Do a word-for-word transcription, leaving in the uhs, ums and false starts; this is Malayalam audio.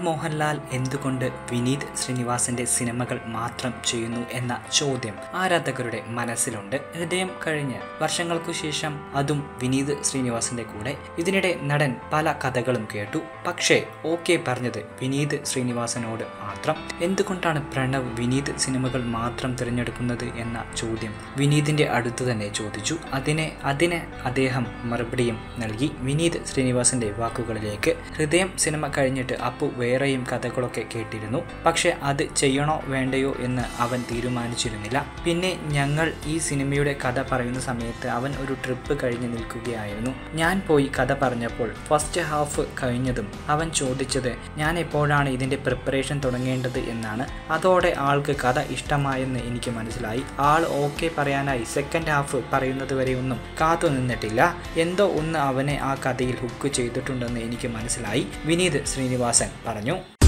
മോഹൻലാൽ എന്തുകൊണ്ട് വിനീത് ശ്രീനിവാസന്റെ സിനിമകൾ മാത്രം ചെയ്യുന്നു എന്ന ചോദ്യം ആരാധകരുടെ മനസ്സിലുണ്ട്. ഹൃദയം കഴിഞ്ഞ് വർഷങ്ങൾക്കു ശേഷം അതും വിനീത് ശ്രീനിവാസന്റെ കൂടെ. ഇതിനിടെ നടൻ പല കഥകളും കേട്ടു. പക്ഷേ ഓക്കെ പറഞ്ഞത് വിനീത് ശ്രീനിവാസനോട് മാത്രം. എന്തുകൊണ്ടാണ് പ്രണവ് വിനീത് സിനിമകൾ മാത്രം തിരഞ്ഞെടുക്കുന്നത് എന്ന ചോദ്യം വിനീതിന്റെ അടുത്ത് തന്നെ ചോദിച്ചു. അതിനെ അതിന് അദ്ദേഹം മറുപടിയും നൽകി. വിനീത് ശ്രീനിവാസന്റെ വാക്കുകളിലേക്ക്, ഹൃദയം സിനിമ കഴിഞ്ഞിട്ട് അപ്പു വേറെയും കഥകളൊക്കെ കേട്ടിരുന്നു. പക്ഷെ അത് ചെയ്യണോ വേണ്ടയോ എന്ന് അവൻ തീരുമാനിച്ചിരുന്നില്ല. പിന്നെ ഞങ്ങൾ ഈ സിനിമയുടെ കഥ പറയുന്ന സമയത്ത് അവൻ ഒരു ട്രിപ്പ് കഴിഞ്ഞ് നിൽക്കുകയായിരുന്നു. ഞാൻ പോയി കഥ പറഞ്ഞപ്പോൾ ഫസ്റ്റ് ഹാഫ് കഴിഞ്ഞതും അവൻ ചോദിച്ചത് ഞാൻ എപ്പോഴാണ് ഇതിന്റെ പ്രിപ്പറേഷൻ തുടങ്ങേണ്ടത് എന്നാണ്. അതോടെ ആൾക്ക് കഥ ഇഷ്ടമായെന്ന് എനിക്ക് മനസ്സിലായി. ആൾ ഓക്കെ പറയാനായി സെക്കൻഡ് ഹാഫ് പറയുന്നത് വരെ ഒന്നും കാത്തു നിന്നിട്ടില്ല. എന്തോ ഒന്ന് അവനെ ആ കഥയിൽ ഹുക്ക് ചെയ്തിട്ടുണ്ടെന്ന് എനിക്ക് മനസ്സിലായി, വിനീത് ശ്രീനിവാസൻ പറഞ്ഞു.